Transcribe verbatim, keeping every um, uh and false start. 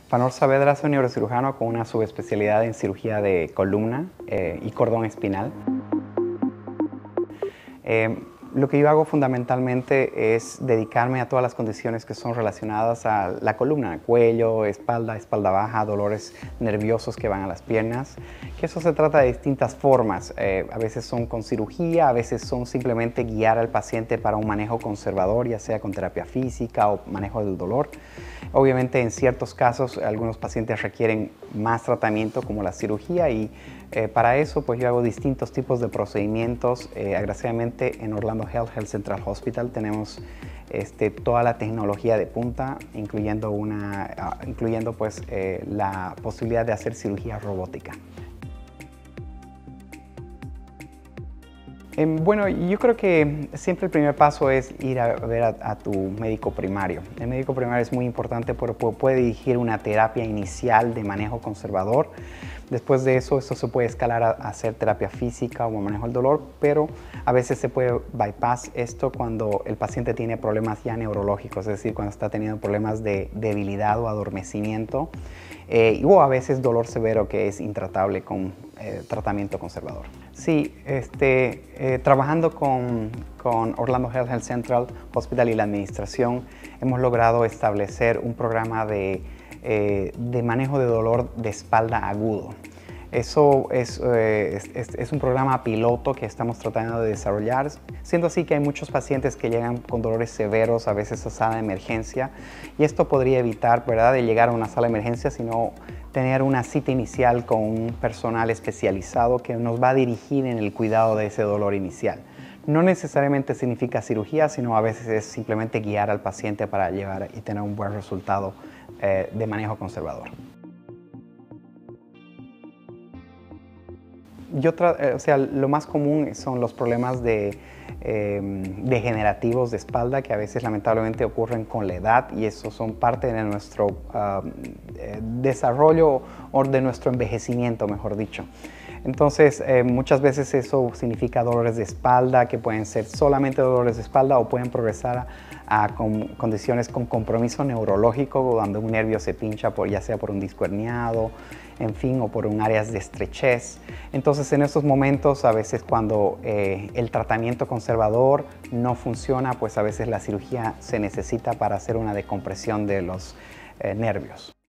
Fanor Saavedra es un neurocirujano con una subespecialidad en cirugía de columna eh, y cordón espinal. Eh, lo que yo hago fundamentalmente es dedicarme a todas las condiciones que son relacionadas a la columna, cuello, espalda, espalda baja, dolores nerviosos que van a las piernas, que eso se trata de distintas formas. Eh, a veces son con cirugía, a veces son simplemente guiar al paciente para un manejo conservador, ya sea con terapia física o manejo del dolor. Obviamente en ciertos casos algunos pacientes requieren más tratamiento como la cirugía y eh, para eso pues yo hago distintos tipos de procedimientos. Eh, agraciadamente en Orlando Health, Health Central Hospital tenemos este, toda la tecnología de punta, incluyendo, una, uh, incluyendo pues, eh, la posibilidad de hacer cirugía robótica. Eh, bueno, yo creo que siempre el primer paso es ir a ver a, a tu médico primario. El médico primario es muy importante porque puede dirigir una terapia inicial de manejo conservador. Después de eso, esto se puede escalar a, a hacer terapia física o manejo del dolor, pero a veces se puede bypass esto cuando el paciente tiene problemas ya neurológicos, es decir, cuando está teniendo problemas de debilidad o adormecimiento, eh, o a veces dolor severo que es intratable con eh, tratamiento conservador. Sí, este, eh, trabajando con, con Orlando Health, Health Central Hospital y la administración, hemos logrado establecer un programa de, eh, de manejo de dolor de espalda agudo. Eso es, eh, es, es, es un programa piloto que estamos tratando de desarrollar, siendo así que hay muchos pacientes que llegan con dolores severos, a veces a sala de emergencia, y esto podría evitar, ¿verdad?, de llegar a una sala de emergencia, sino tener una cita inicial con un personal especializado que nos va a dirigir en el cuidado de ese dolor inicial. No necesariamente significa cirugía, sino a veces es simplemente guiar al paciente para llevar y tener un buen resultado eh, de manejo conservador. Yo o sea, lo más común son los problemas de, eh, degenerativos de espalda que a veces lamentablemente ocurren con la edad y eso son parte de nuestro uh, desarrollo o de nuestro envejecimiento, mejor dicho. Entonces, eh, muchas veces eso significa dolores de espalda, que pueden ser solamente dolores de espalda o pueden progresar a, a con, condiciones con compromiso neurológico, donde un nervio se pincha, por, ya sea por un disco herniado, en fin, o por un área de estrechez. Entonces, en estos momentos, a veces cuando eh, el tratamiento conservador no funciona, pues a veces la cirugía se necesita para hacer una decompresión de los eh, nervios.